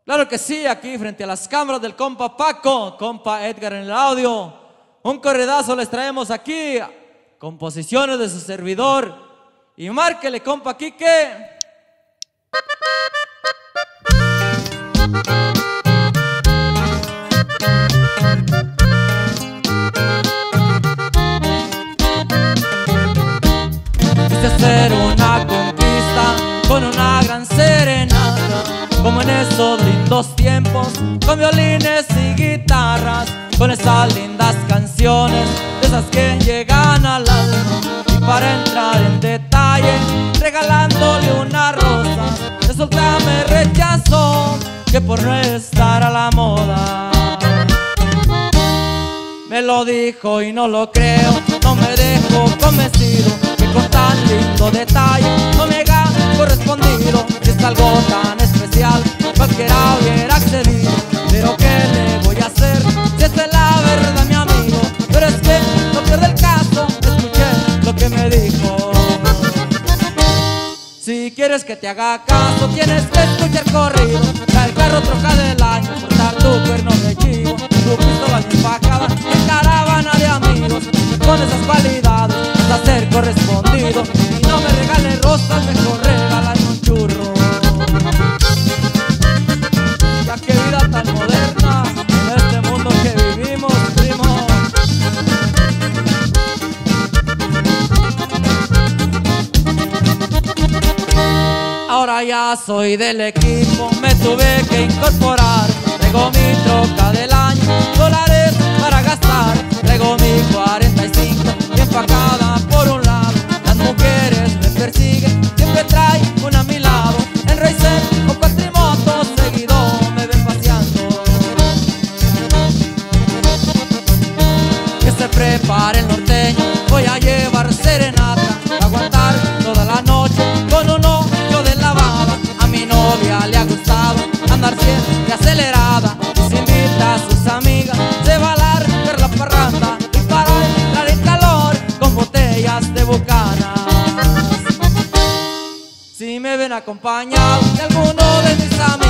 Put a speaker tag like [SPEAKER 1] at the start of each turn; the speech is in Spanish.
[SPEAKER 1] Claro que sí, aquí frente a las cámaras del compa Paco, compa Edgar en el audio. Un corridazo les traemos aquí, composiciones de su servidor. Y márquele, compa Quique. Quise hacer una conquista con una gran serenata, como en esos lindos tiempos, con violines y guitarras, con esas lindas canciones, de esas que llegan al alma. Y para entrar en detalle, regalándole una rosa, resulta me rechazó, que por no estar a la moda. Me lo dijo y no lo creo, no me dejo convencido, que con tan lindo detalle no me haga correspondido. Si es algo tan especial, cualquiera hubiera accedido, pero ¿qué le voy a hacer? Si esta es la verdad, mi amigo. Pero es que no pierde el caso, escuché lo que me dijo. Si quieres que te haga caso, tienes que escuchar corrido. Trae el carro troca del año, cortar tu cuerno de chivo, tu pistola bien bajada, en caravana de amigos. Con esas cualidades vas a ser correspondido. Y no me regales rosas, mejor regálame un churro. Ya que vida tan moderna en este mundo que vivimos, primo. Ahora ya soy del equipo, me tuve que incorporar. Traigo mi troca del año, dólares para gastar. Traigo mi 45, bien empacada por un lado. Las mujeres me persiguen, siempre trae una a mi lado. En Racer o cuatrimoto seguido me ven paseando. Que se prepare el norteño, voy a llevar serenata, a aguantar toda la noche con un hoyo de lavada. A mi novia le ha gustado andar siempre acelerada, y se invita a sus amigas, se va a largar la parranda. Y para entrar en calor con botellas de Bucanas. Si me ven acompañado de alguno de mis amigos,